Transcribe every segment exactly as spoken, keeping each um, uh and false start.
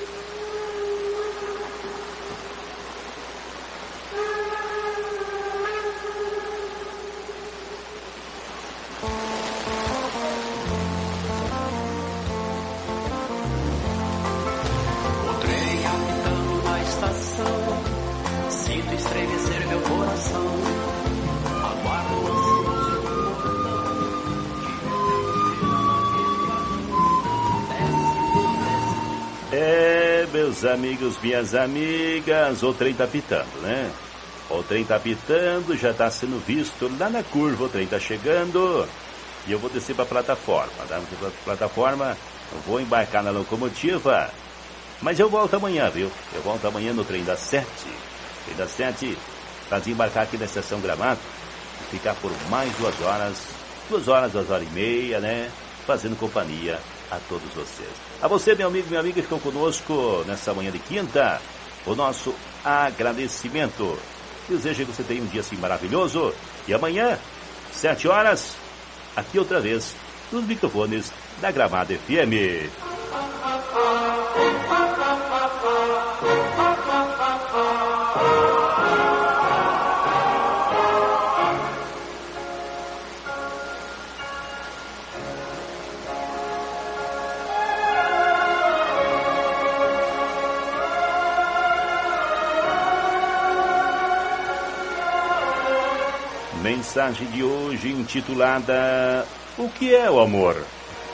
Meus amigos, minhas amigas, o trem tá pitando, né? O trem tá pitando, já tá sendo visto lá na curva, o trem tá chegando e eu vou descer pra plataforma, tá? Pra plataforma, eu vou embarcar na locomotiva, mas eu volto amanhã, viu? Eu volto amanhã no trem das sete, trem das sete, pra desembarcar aqui na estação Gramado e ficar por mais duas horas, duas horas, duas horas e meia, né? Fazendo companhia a todos vocês. A você, meu amigo, minha amiga, que estão conosco nessa manhã de quinta, o nosso agradecimento. Desejo que você tenha um dia assim maravilhoso. E amanhã, sete horas, aqui outra vez, nos microfones da Gramado F M. Mensagem de hoje intitulada O que é o amor?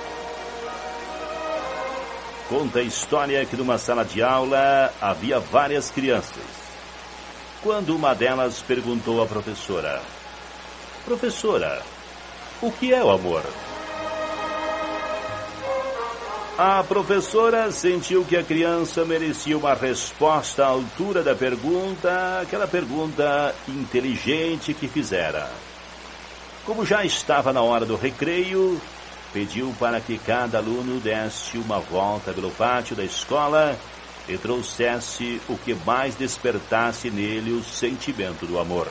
Conta a história que numa sala de aula havia várias crianças. Quando uma delas perguntou à professora: Professora, o que é o amor? A professora sentiu que a criança merecia uma resposta à altura da pergunta, aquela pergunta inteligente que fizera. Como já estava na hora do recreio, pediu para que cada aluno desse uma volta pelo pátio da escola e trouxesse o que mais despertasse nele o sentimento do amor.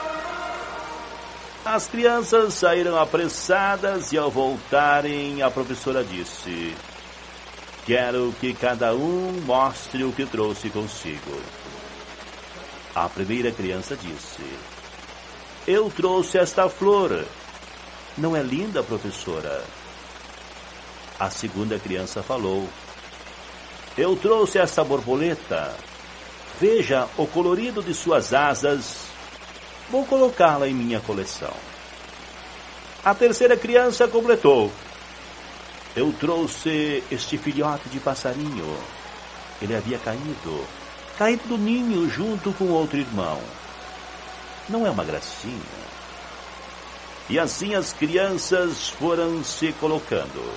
As crianças saíram apressadas e, ao voltarem, a professora disse: Quero que cada um mostre o que trouxe consigo. A primeira criança disse: Eu trouxe esta flor. Não é linda, professora? A segunda criança falou: Eu trouxe esta borboleta. Veja o colorido de suas asas. Vou colocá-la em minha coleção. A terceira criança completou: Eu trouxe este filhote de passarinho. Ele havia caído, caído do ninho junto com outro irmão. Não é uma gracinha? E assim as crianças foram se colocando.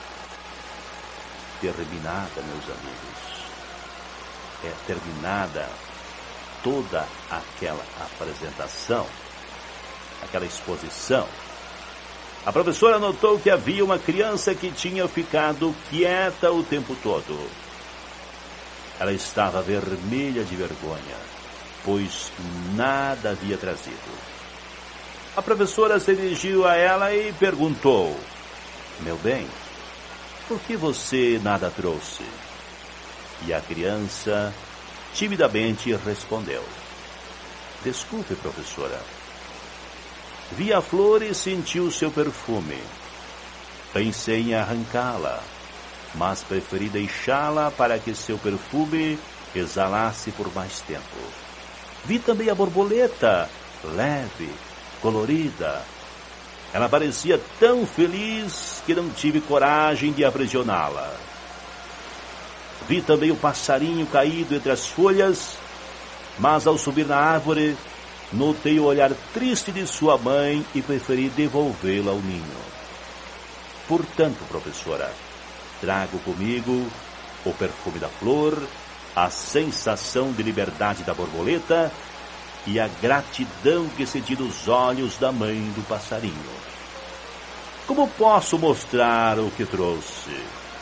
Terminada, meus amigos, é terminada toda aquela apresentação, aquela exposição, a professora notou que havia uma criança que tinha ficado quieta o tempo todo. Ela estava vermelha de vergonha, pois nada havia trazido. A professora se dirigiu a ela e perguntou: Meu bem, por que você nada trouxe? E a criança timidamente respondeu: Desculpe, professora. Vi a flor e senti o seu perfume. Pensei em arrancá-la, mas preferi deixá-la para que seu perfume exalasse por mais tempo. Vi também a borboleta, leve, colorida. Ela parecia tão feliz que não tive coragem de aprisioná-la. Vi também o passarinho caído entre as folhas, mas ao subir na árvore, notei o olhar triste de sua mãe e preferi devolvê-la ao ninho. Portanto, professora, trago comigo o perfume da flor, a sensação de liberdade da borboleta e a gratidão que senti dos olhos da mãe do passarinho. Como posso mostrar o que trouxe?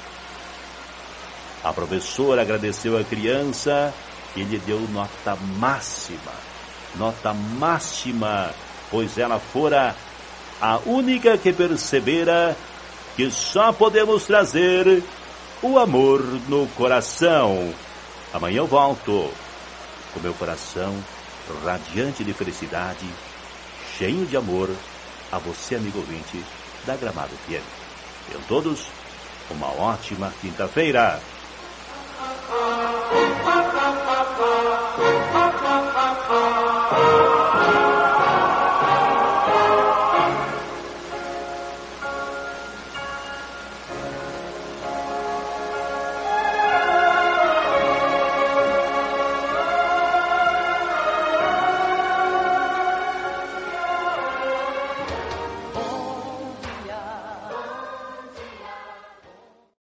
A professora agradeceu à criança e lhe deu nota máxima. Nota máxima, pois ela fora a única que percebera que só podemos trazer o amor no coração. Amanhã eu volto com meu coração radiante de felicidade, cheio de amor, a você, amigo ouvinte da Gramado F M. Tenham todos uma ótima quinta-feira.